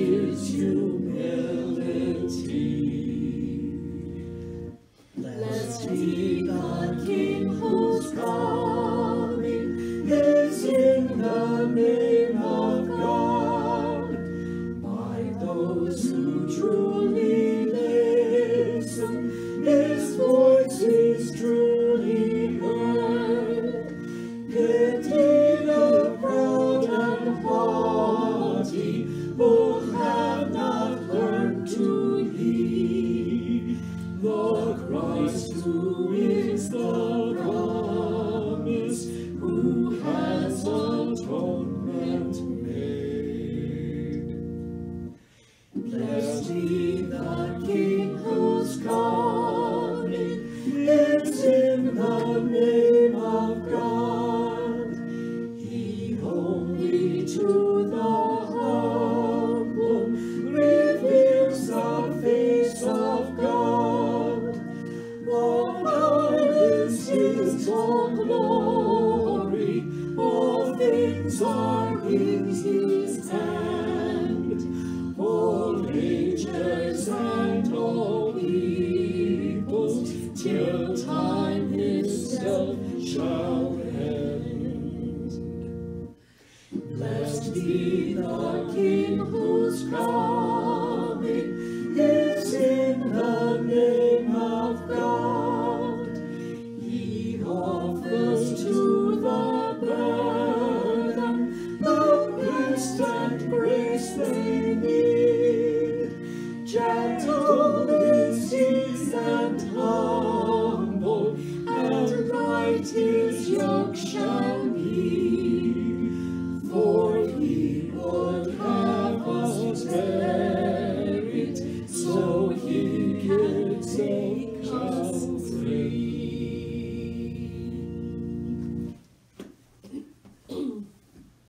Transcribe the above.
his humility. Blessed be the King whose coming is in the name of God, by those who truly listen, his voice is truly heard. Pity the proud and haughty, who have not learned to heed the Christ who is the promise, who has atonement made. Blessed be the King whose coming is in the name of God. He only to the humble reveals the face of God. All power is his own glory, all things are in his hand. All ages and all peoples, till time itself shall end. Blessed be the King whose crown